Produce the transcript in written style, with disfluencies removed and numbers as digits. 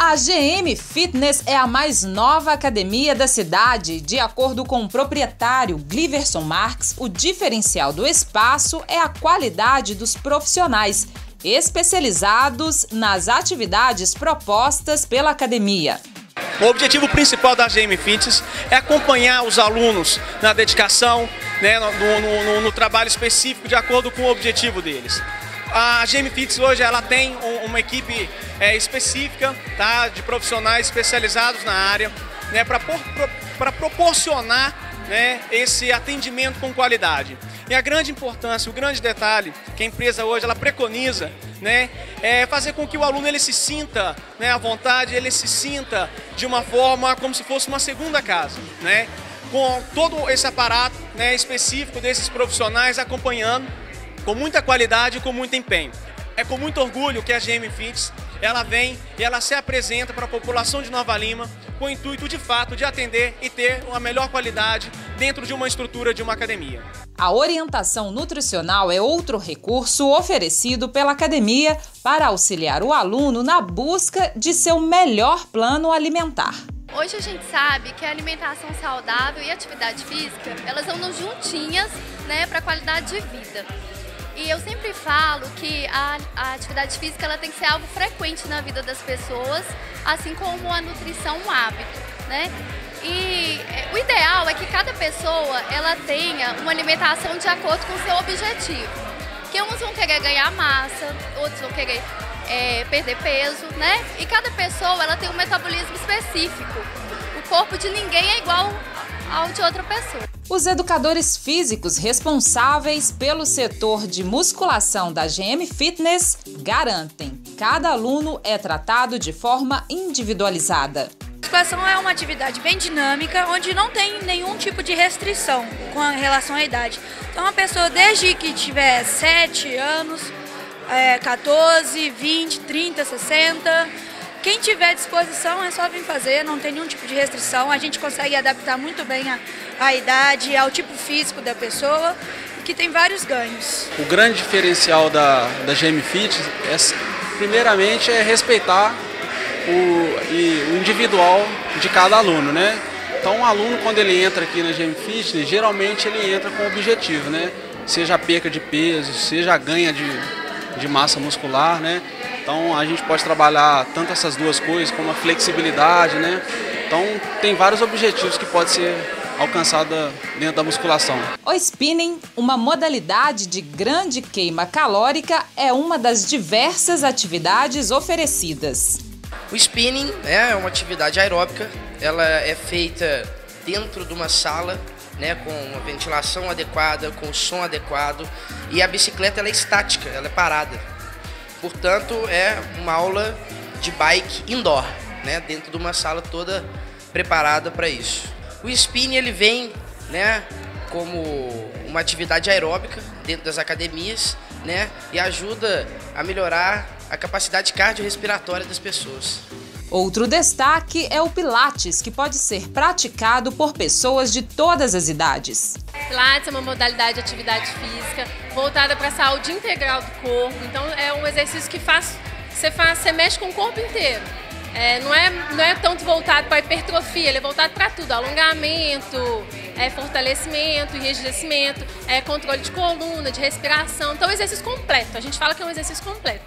A GM Fitness é a mais nova academia da cidade. De acordo com o proprietário Gliverson Marques, o diferencial do espaço é a qualidade dos profissionais, especializados nas atividades propostas pela academia. O objetivo principal da GM Fitness é acompanhar os alunos na dedicação, né, no trabalho específico de acordo com o objetivo deles. A GM Fitness hoje ela tem uma equipe específica, tá, de profissionais especializados na área, né, para proporcionar, né, esse atendimento com qualidade. E a grande importância, o grande detalhe que a empresa hoje ela preconiza, né, é fazer com que o aluno ele se sinta, né, à vontade, ele se sinta de uma forma como se fosse uma segunda casa, né, com todo esse aparato, né, específico desses profissionais acompanhando com muita qualidade e com muito empenho. É com muito orgulho que a GM Fitness ela vem e ela se apresenta para a população de Nova Lima com o intuito de fato de atender e ter uma melhor qualidade dentro de uma estrutura de uma academia. A orientação nutricional é outro recurso oferecido pela academia para auxiliar o aluno na busca de seu melhor plano alimentar. Hoje a gente sabe que a alimentação saudável e a atividade física, elas andam juntinhas, né, para a qualidade de vida. E eu sempre falo que a atividade física ela tem que ser algo frequente na vida das pessoas, assim como a nutrição um hábito, né? E o ideal é que cada pessoa ela tenha uma alimentação de acordo com o seu objetivo. Que uns vão querer ganhar massa, outros vão querer perder peso, né? E cada pessoa ela tem um metabolismo específico. O corpo de ninguém é igual ao de outra pessoa. Os educadores físicos responsáveis pelo setor de musculação da GM Fitness garantem que cada aluno é tratado de forma individualizada. A musculação é uma atividade bem dinâmica, onde não tem nenhum tipo de restrição com relação à idade. Então, uma pessoa desde que tiver 7 anos, 14, 20, 30, 60... Quem tiver disposição é só vir fazer, não tem nenhum tipo de restrição. A gente consegue adaptar muito bem a idade, ao tipo físico da pessoa, que tem vários ganhos. O grande diferencial da GM Fitness, primeiramente, é respeitar o individual de cada aluno, né? Então, um aluno, quando ele entra aqui na GM Fitness, geralmente ele entra com objetivo, né? Seja a perca de peso, seja a ganha de massa muscular, né? Então a gente pode trabalhar tanto essas duas coisas como a flexibilidade, né? Então tem vários objetivos que podem ser alcançados dentro da musculação. O spinning, uma modalidade de grande queima calórica, é uma das diversas atividades oferecidas. O spinning é uma atividade aeróbica, ela é feita dentro de uma sala, né, com uma ventilação adequada, com som adequado, e a bicicleta ela é estática, ela é parada. Portanto, é uma aula de bike indoor, né, dentro de uma sala toda preparada para isso. O spinning ele vem, né, como uma atividade aeróbica dentro das academias, né, e ajuda a melhorar a capacidade cardiorrespiratória das pessoas. Outro destaque é o Pilates, que pode ser praticado por pessoas de todas as idades. Pilates é uma modalidade de atividade física voltada para a saúde integral do corpo. Então é um exercício que você mexe com o corpo inteiro. Não é tanto voltado para a hipertrofia, ele é voltado para tudo. Alongamento, fortalecimento, enrijecimento, controle de coluna, de respiração. Então é um exercício completo. A gente fala que é um exercício completo.